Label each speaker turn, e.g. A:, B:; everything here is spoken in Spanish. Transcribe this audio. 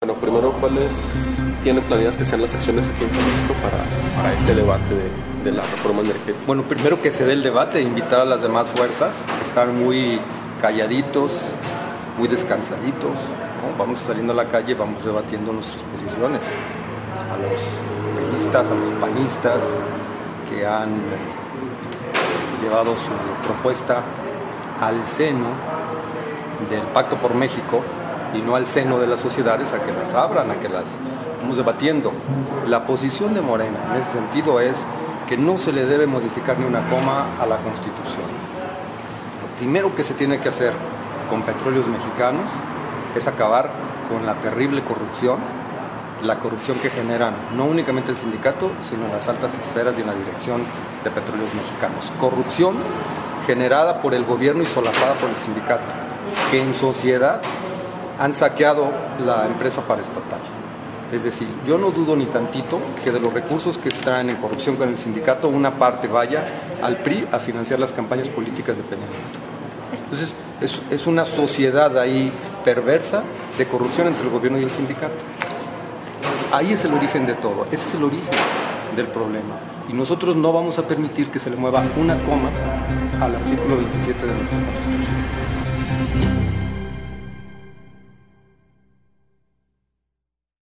A: Bueno, primero, ¿cuáles tienen planeadas que sean las acciones aquí en Jalisco para este debate de la reforma energética?
B: Bueno, primero que se dé el debate, invitar a las demás fuerzas que están muy calladitos, muy descansaditos, ¿no? Vamos saliendo a la calle, vamos debatiendo nuestras posiciones. A los priistas, a los panistas que han llevado su propuesta al seno del Pacto por México y no al seno de las sociedades, a que las abran, a que las estamos debatiendo. La posición de Morena en ese sentido es que no se le debe modificar ni una coma a la Constitución. Lo primero que se tiene que hacer con Petróleos Mexicanos es acabar con la terrible corrupción, la corrupción que generan no únicamente el sindicato, sino en las altas esferas y en la dirección de Petróleos Mexicanos. Corrupción generada por el gobierno y solapada por el sindicato, que en sociedad han saqueado la empresa paraestatal. Es decir, yo no dudo ni tantito que de los recursos que se traen en corrupción con el sindicato, una parte vaya al PRI a financiar las campañas políticas de Peña Nieto. Entonces, es una sociedad ahí perversa de corrupción entre el gobierno y el sindicato. Ahí es el origen de todo, ese es el origen del problema. Y nosotros no vamos a permitir que se le mueva una coma al artículo 27 de nuestra Constitución.